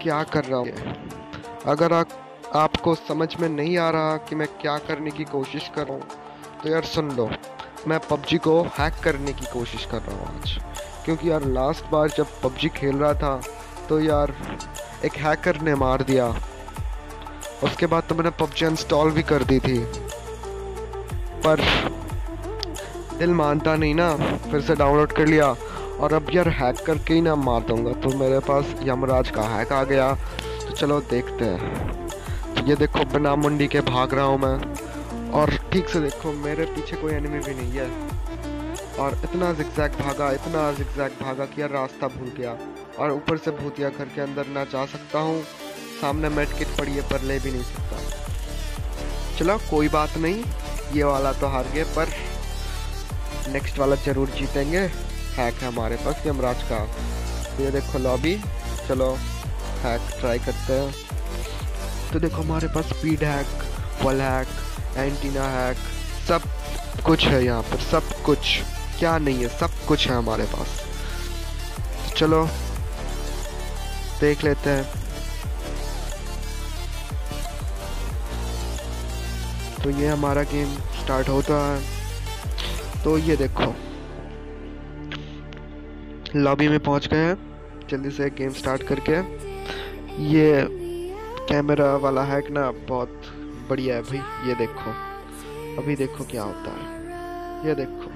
क्या कर रहा हूँ। अगर आपको समझ में नहीं आ रहा कि मैं क्या करने की कोशिश कर रहा हूँ तो यार सुन लो, मैं पबजी को हैक करने की कोशिश कर रहा हूँ आज। क्योंकि यार लास्ट बार जब पबजी खेल रहा था तो यार एक हैकर ने मार दिया। उसके बाद तो मैंने पबजी इंस्टॉल भी कर दी थी, पर दिल मानता नहीं ना, फिर से डाउनलोड कर लिया और अब यार हैक करके ही ना मार दूंगा। तो मेरे पास यमराज का हैक आ गया, तो चलो देखते हैं। तो ये देखो बिना मुंडी के भाग रहा हूँ मैं, और ठीक से देखो मेरे पीछे कोई एनिमी भी नहीं है। और इतना जिगजैग भागा कि यार रास्ता भूल गया, और ऊपर से भूतिया घर के अंदर ना जा सकता हूँ। सामने मेड किट पड़ी है पर ले भी नहीं सकता। चलो कोई बात नहीं, ये वाला तो हार गए, पर नेक्स्ट वाला जरूर जीतेंगे। हैक है हमारे पास यमराज का। तो ये देखो लॉबी, चलो हैक ट्राई करते हैं। तो देखो हमारे पास speed hack, wall hack, antenna hack, सब कुछ है यहाँ पर। सब कुछ क्या नहीं है, सब कुछ है हमारे पास। तो चलो देख लेते हैं। तो ये हमारा गेम स्टार्ट होता है। तो ये देखो लॉबी में पहुंच गए हैं। जल्दी से गेम स्टार्ट करके, ये कैमरा वाला हैक ना बहुत बढ़िया है भाई। ये देखो अभी देखो क्या होता है। ये देखो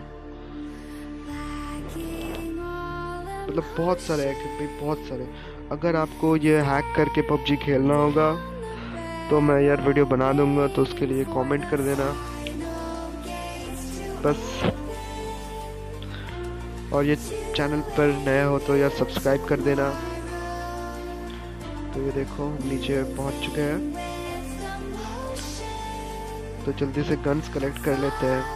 मतलब बहुत सारे हैक है भाई, बहुत सारे। अगर आपको ये हैक करके पबजी खेलना होगा तो मैं यार वीडियो बना दूंगा, तो उसके लिए कमेंट कर देना बस। और ये चैनल पर नया हो तो यार सब्सक्राइब कर देना। तो ये देखो नीचे पहुंच चुके हैं, तो जल्दी से गन्स कलेक्ट कर लेते हैं।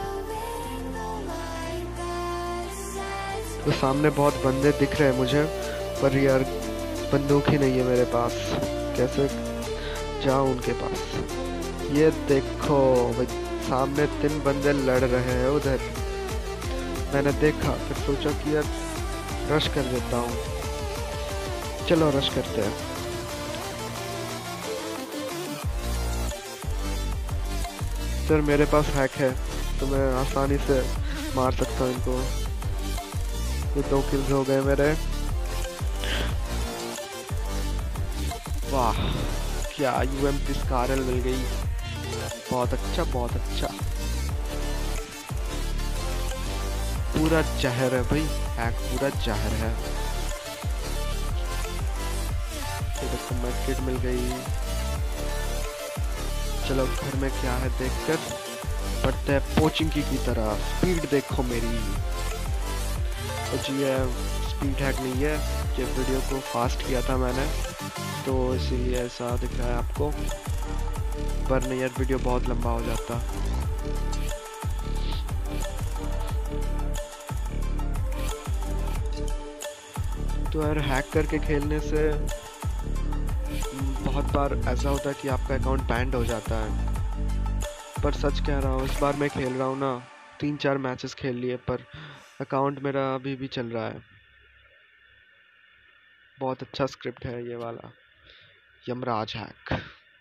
तो सामने बहुत बंदे दिख रहे हैं मुझे, पर यार बंदूक ही नहीं है मेरे पास, कैसे जाऊं उनके पास। ये देखो भाई सामने 3 बंदे लड़ रहे हैं उधर। मैंने देखा फिर सोचा कि यार रश कर देता हूँ। चलो रश करते हैं। सर मेरे पास हैक है तो मैं आसानी से मार सकता हूँ इनको। ये 2 किल्स हो गए मेरे। वाह क्या यूएमपी स्कारल मिल गई, बहुत अच्छा बहुत अच्छा। पूरा जहर है भाई, हैक पूरा जहर है। ये देखो मेडकिट मिल गई। चलो घर में क्या है देखकर बढ़ते हैं पोचिंकी की तरह। स्पीड देखो मेरी। तो जी ये स्पीड हैक नहीं है, ये वीडियो को फास्ट किया था मैंने, तो इसीलिए ऐसा दिख रहा है आपको, पर नहीं यार वीडियो बहुत लंबा हो जाता। तो यार हैक करके खेलने से बहुत बार ऐसा होता है कि आपका अकाउंट बैंड हो जाता है। पर सच कह रहा हूँ, इस बार मैं खेल रहा हूँ ना, 3-4 मैचेस खेल लिए, पर अकाउंट मेरा अभी भी चल रहा है। बहुत अच्छा स्क्रिप्ट है ये वाला यमराज हैक।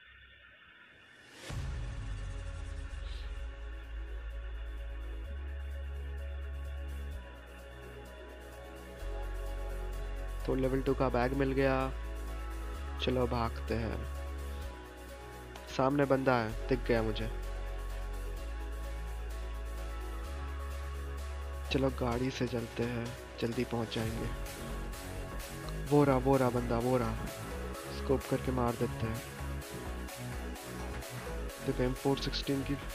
तो लेवल 2 का बैग मिल गया। चलो भागते हैं। सामने बंदा है, दिख गया मुझे। चलो गाड़ी से चलते हैं, जल्दी पहुंच जाएंगे। वो रहा बंदा, वो रहा। स्कोप करके मार देते हैं। देखो M416 की।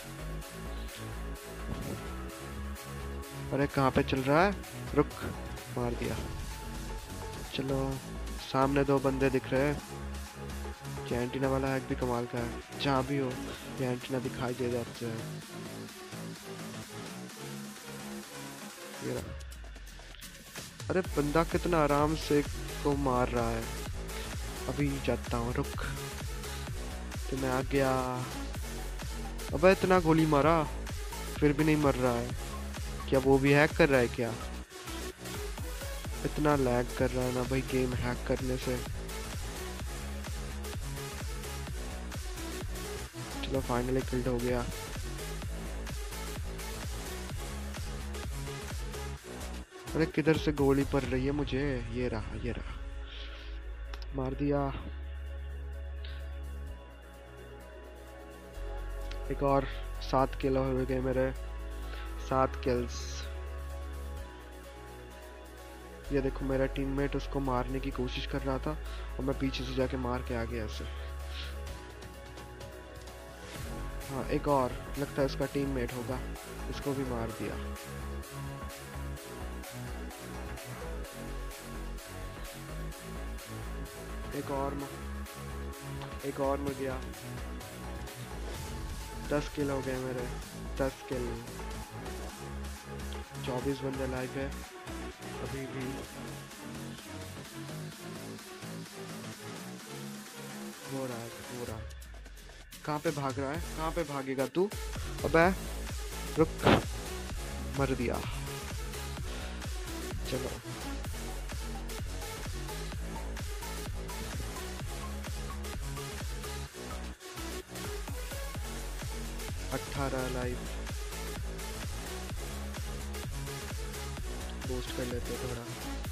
अरे कहाँ पे चल रहा है, रुक, मार दिया। चलो सामने 2 बंदे दिख रहे हैं। ये एंटीना वाला हैक भी कमाल का है, जहाँ भी हो ये एंटीना दिखाई दे जाते हैं। ये रहा। अरे बंदा कितना आराम से को मार रहा है। अभी जाता हूँ, रुक। तो मैं आ गया। अबे इतना गोली मारा फिर भी नहीं मर रहा है। क्या वो भी हैक कर रहा है क्या? इतना लैग कर रहा है ना भाई गेम हैक करने से। चलो फाइनली किल्ड हो गया। अरे किधर से गोली पड़ रही है मुझे? ये रहा, ये रहा, मार दिया। एक और 7 किल हो गए मेरे, 7 किल्स। ये देखो मेरा टीममेट उसको मारने की कोशिश कर रहा था और मैं पीछे से जाके मार के आ गया ऐसे। हाँ एक और, लगता है उसका टीममेट होगा, इसको भी मार दिया। एक और मर गया। 10 किल हो गए मेरे, 10 किल। 24 बंदे लाइव है अभी भी। हो रहा। कहाँ पे भाग रहा है? कहाँ पे भागेगा तू? अबे रुक, मर दिया। चलो अठारह लाइव। बूस्ट कर लेते हैं थोड़ा।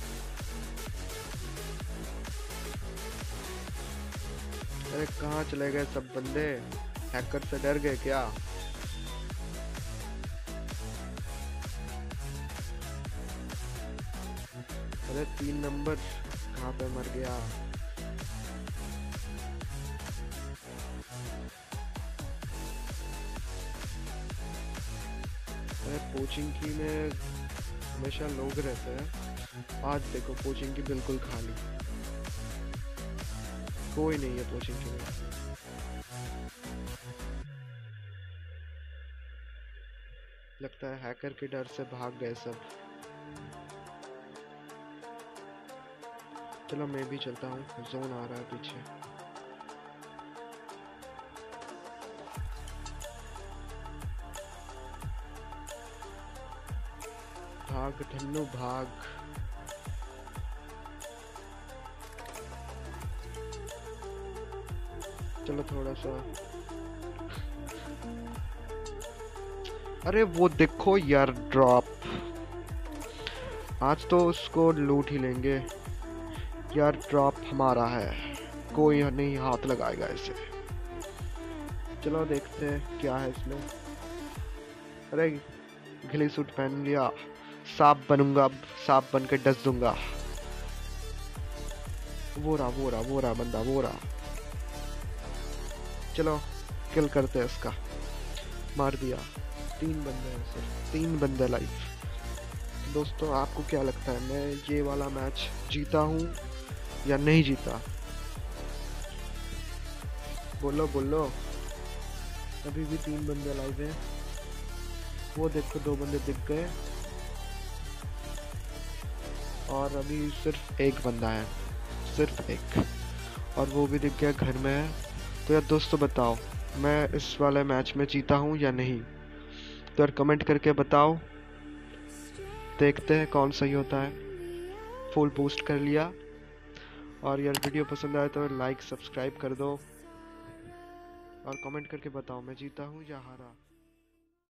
अरे कहाँ चले गए सब बंदे? हैकर से डर गए क्या? अरे 3 नंबर कहाँ पे मर गया? अरे पोचिंकी में हमेशा लोग रहते हैं, आज देखो पोचिंकी बिल्कुल खाली, कोई नहीं है पोचिंकी में। लगता है हैकर के डर से भाग गए सब। चलो मैं भी चलता हूँ, जोन आ रहा है पीछे। भाग धन्नो भाग। चलो थोड़ा सा। अरे वो देखो यार ड्रॉप, आज तो उसको लूट ही लेंगे यार। ड्रॉप हमारा है, कोई नहीं हाथ लगाएगा इसे। चलो देखते हैं क्या है इसमें। अरे गिली सूट पहन लिया, सांप बनूंगा अब, सांप बन के डस दूंगा। वो रहा बंदा, वो रहा। चलो किल करते हैं इसका। मार दिया। 3 बंदे हैं सिर्फ, 3 बंदे लाइव। दोस्तों आपको क्या लगता है, मैं ये वाला मैच जीता हूँ या नहीं जीता? बोलो बोलो। अभी भी 3 बंदे लाइव हैं। वो देखो 2 बंदे दिख गए और अभी सिर्फ 1 बंदा है, सिर्फ 1, और वो भी दिख गया, घर में है। तो यार दोस्तों बताओ, मैं इस वाले मैच में जीता हूँ या नहीं? तो यार कमेंट करके बताओ, देखते हैं कौन सही होता है। फुल बूस्ट कर लिया। और यार वीडियो पसंद आए तो लाइक सब्सक्राइब कर दो और कमेंट करके बताओ मैं जीता हूँ या हारा।